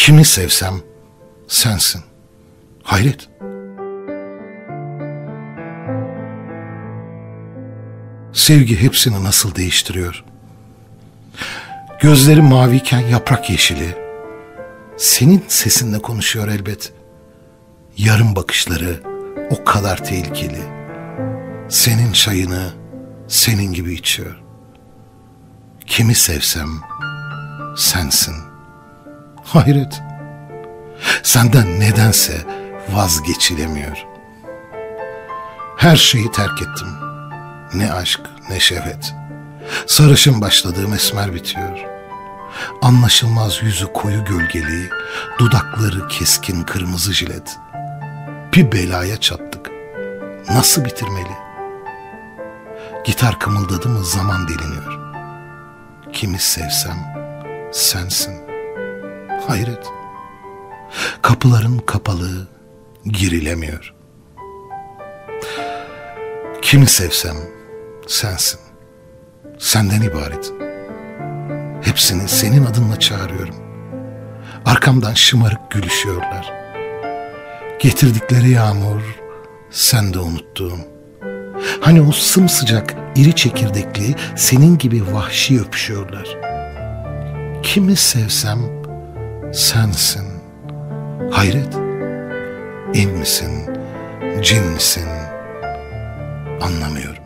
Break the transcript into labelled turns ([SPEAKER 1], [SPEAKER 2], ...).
[SPEAKER 1] Kimi sevsem sensin. Hayret. Sevgi hepsini nasıl değiştiriyor. Gözleri maviyken yaprak yeşili. Senin sesinle konuşuyor elbet. Yarım bakışları o kadar tehlikeli. Senin çayını senin gibi içiyor. Kimi sevsem sensin. Hayret. Senden nedense vazgeçilemiyor. Her şeyi terk ettim. Ne aşk ne şehvet. Sarışın başladığım esmer bitiyor. Anlaşılmaz yüzü koyu gölgeli, dudakları keskin kırmızı jilet. Bir belaya çattık. Nasıl bitirmeli? Gitar kımıldadı mı zaman deliniyor. Kimi sevsem sensin. Hayret. Kapıların kapalı, girilemiyor. Kimi sevsem sensin. Senden ibaret. Hepsini senin adınla çağırıyorum. Arkamdan şımarık gülüşüyorlar. Getirdikleri yağmur, sen de unuttuğum. Hani o sımsıcak, iri çekirdekli, senin gibi vahşi öpüşüyorlar. Kimi sevsem sensin. Hayret. İn misin, cin misin? Anlamıyorum.